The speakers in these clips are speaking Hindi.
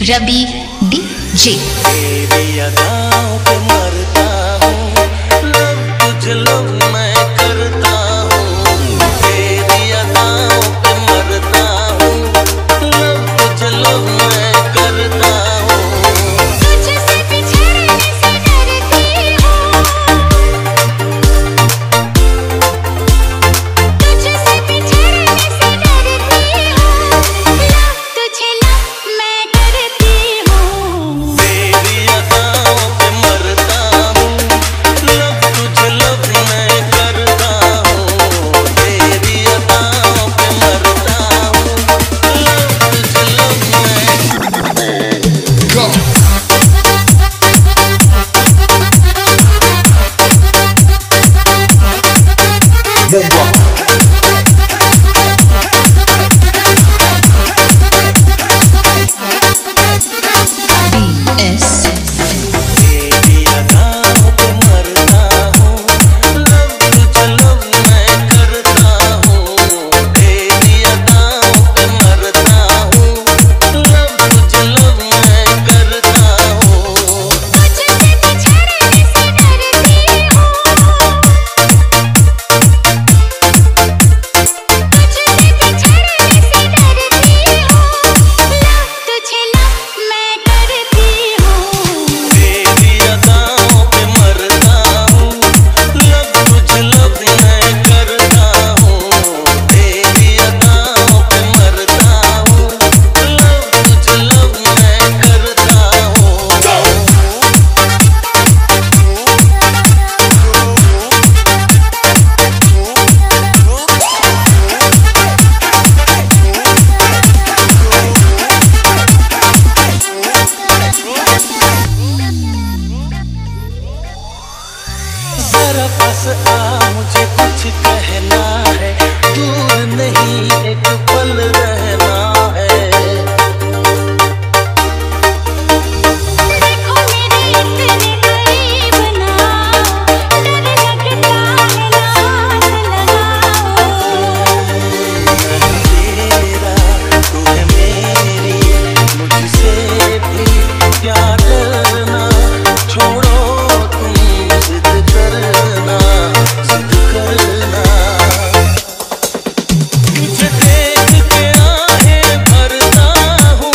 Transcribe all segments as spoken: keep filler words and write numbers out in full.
रवि डीजे। तेरी अदाओं पे मरता हूँ, लव तुझे लव मैं करता हूँ। तेरी अदाओं पे मरता हूँ, लव तुझे लव मैं करता हूँ। तुझसे बिछड़ने से डरती हूँ, तुझसे बिछड़ने से डरती हूँ। लव तुझे लव मैं करती हूँ। तेरी अदाओं पे मरता हूँ, लव तुझे लव मैं करता हूँ। तेरी अदाओं पे मरता हूँ, लव तुझे लव मैं Go. बी एस तेरी अदाओं पे मरता हूँ, लव तुझे लव मैं करता हूँ। तेरी अदाओं पे मरता हूँ, लव तुझे लव मैं करता हूँ। तुझसे बिछड़ने से डरती हूँ, तुझसे बिछड़ने से डरती हूँ। लव तुझे लव मैं करती हूँ। तेरी अदाओं पे मरता हूँ, लव तुझे लव मैं करता हूँ। तेरी अदाओं पे मरता हूँ, लव तुझे लव मैं करता हूँ। जरा पास आ, मुझे कुछ कहना है। दूर नहीं एक पल रहना है। देखो मेरे इतने करीब ना, डर लगता है नाज़ लगाओ। मैं तेरा, तू है मेरी, मुझसे भी प्यार करना। छोड़ो तुम जिद करना, जिद करना। तुझे देख के आहें भरता हूँ,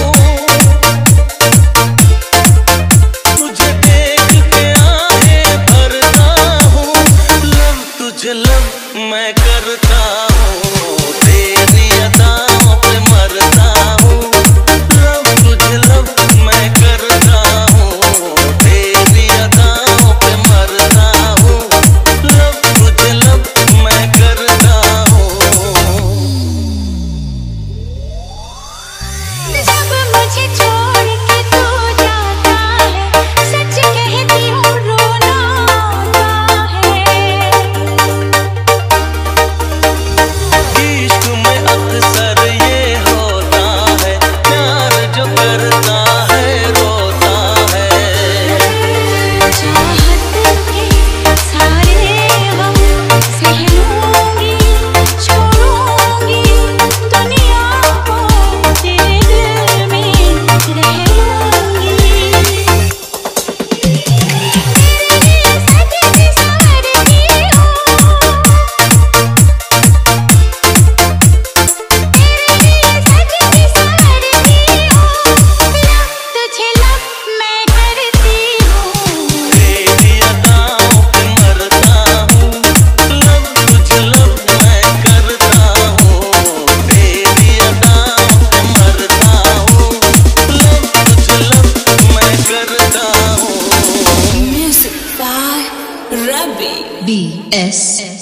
तुझे देख के आहें भरता हूँ। लव तुझे लव मैं करता हूँ। तेरी अदाओं पे मरता हूँ, लव तुझे लव मैं करता हूँ। तेरी अदाओं पे मरता हूँ, लव तुझे लव मैं करता हूँ। जब मुझे छोड़ के तू जाता है, सच कहती हूँ रोना आता है। इश्क में अक्सर ये होता है, प्यार जो करता है रोता है। चाहत के सारे गम सह लूंगी, छोड़ूंगी दुनिया को, तेरे दिल में रह लूंगी। तेरे लिए सजती संवरती हूँ, तेरे लिए सजती संवरती हूँ। लव तुझे लव मैं करती हूँ। तेरी अदाओं पे मरता हूँ, लव तुझे लव मैं करता हूँ। तेरी अदाओं पे मरता हूँ, लव तुझे लव मैं करता हूँ। Music by Ravi. B S